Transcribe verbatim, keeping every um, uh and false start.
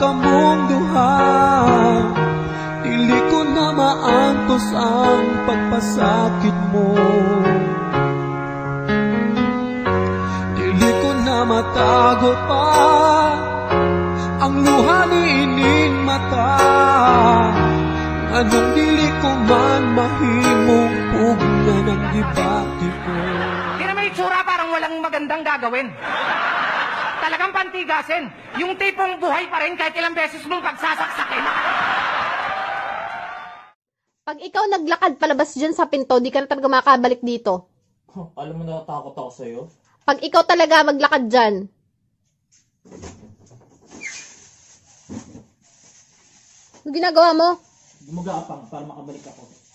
kamong duha. Dili ko na maantos ang pagpasakit mo. Dili ko na matago pa ang luha ni ining mata. Anong dili ko man mahimong pugna ng dibati ko. Di na may itsura, parang walang magandang gagawin. Talagang pantigasin. Yung tipong buhay pa rin kahit ilang beses mong pagsasaksakin. Pag ikaw naglakad palabas dyan sa pinto, di ka na talaga makabalik dito. Huh, alam mo, natatakot ako sa'yo. Pag ikaw talaga maglakad dyan. Ano ginagawa mo? Gumagapang para makabalik ako.